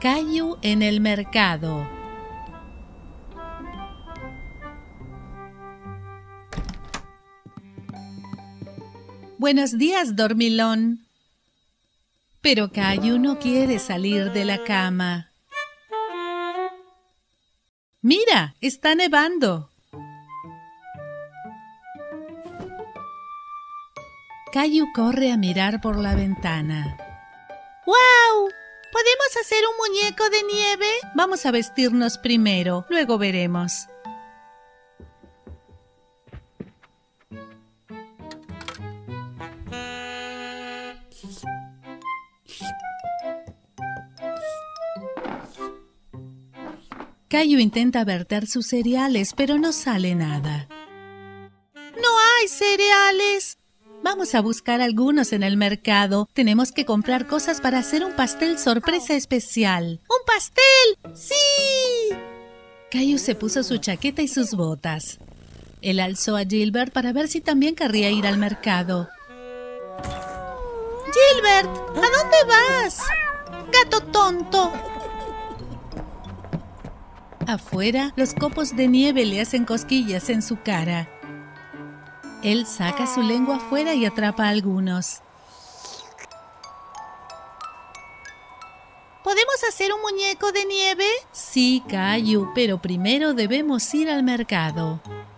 Caillou en el mercado. Buenos días, dormilón. Pero Caillou no quiere salir de la cama. ¡Mira! ¡Está nevando! Caillou corre a mirar por la ventana. ¡Guau! ¿Podemos hacer un muñeco de nieve? Vamos a vestirnos primero, luego veremos. Caillou intenta verter sus cereales, pero no sale nada. ¡No hay cereales! Vamos a buscar algunos en el mercado. Tenemos que comprar cosas para hacer un pastel sorpresa especial. ¡Un pastel! ¡Sí! Caillou se puso su chaqueta y sus botas. Él alzó a Gilbert para ver si también querría ir al mercado. ¡Gilbert! ¿A dónde vas? ¡Gato tonto! Afuera, los copos de nieve le hacen cosquillas en su cara. Él saca su lengua afuera y atrapa a algunos. ¿Podemos hacer un muñeco de nieve? Sí, Caillou, pero primero debemos ir al mercado.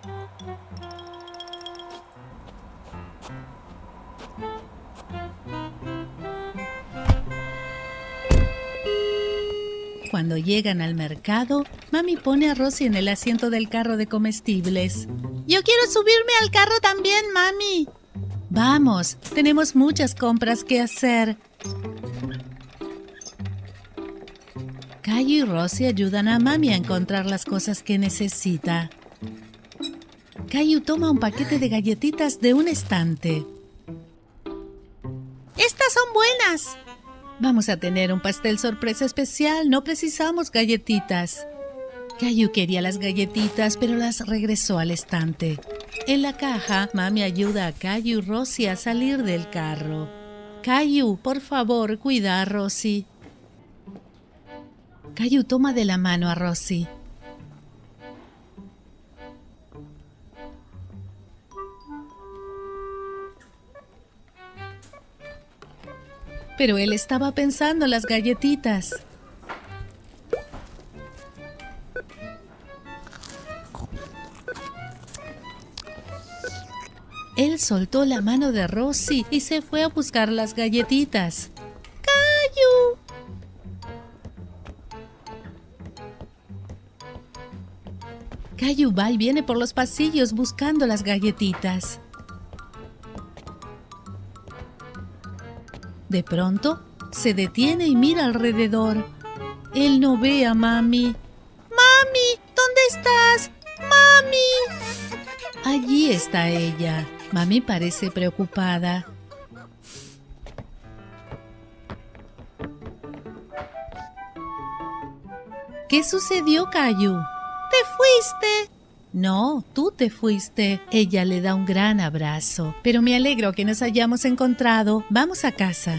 Cuando llegan al mercado, Mami pone a Rosie en el asiento del carro de comestibles. ¡Yo quiero subirme al carro también, Mami! Vamos, tenemos muchas compras que hacer. Caillou y Rosie ayudan a Mami a encontrar las cosas que necesita. Caillou toma un paquete de galletitas de un estante. ¡Estas son buenas! Vamos a tener un pastel sorpresa especial, no precisamos galletitas. Caillou quería las galletitas, pero las regresó al estante. En la caja, Mami ayuda a Caillou y Rosie a salir del carro. Caillou, por favor, cuida a Rosie. Caillou toma de la mano a Rosie. Pero él estaba pensando en las galletitas. Él soltó la mano de Rosie y se fue a buscar las galletitas. ¡Caillou! Caillou va y viene por los pasillos buscando las galletitas. De pronto, se detiene y mira alrededor. Él no ve a Mami. ¡Mami! ¿Dónde estás? ¡Mami! Allí está ella. Mami parece preocupada. ¿Qué sucedió, Caillou? ¿Te fuiste? No, tú te fuiste. Ella le da un gran abrazo. Pero me alegro que nos hayamos encontrado. Vamos a casa.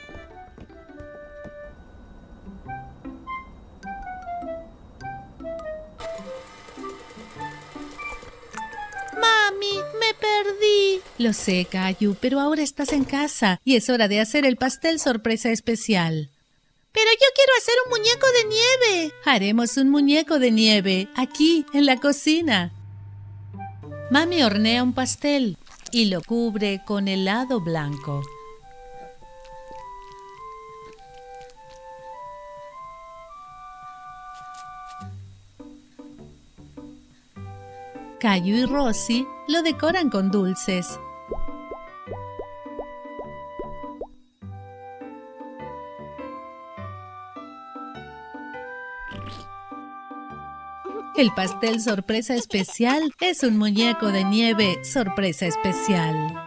Mami, me perdí. Lo sé, Caillou, pero ahora estás en casa y es hora de hacer el pastel sorpresa especial. ¡Pero yo quiero hacer un muñeco de nieve! Haremos un muñeco de nieve, aquí, en la cocina. Mami hornea un pastel y lo cubre con helado blanco. Caillou y Rosie lo decoran con dulces. El pastel sorpresa especial es un muñeco de nieve sorpresa especial.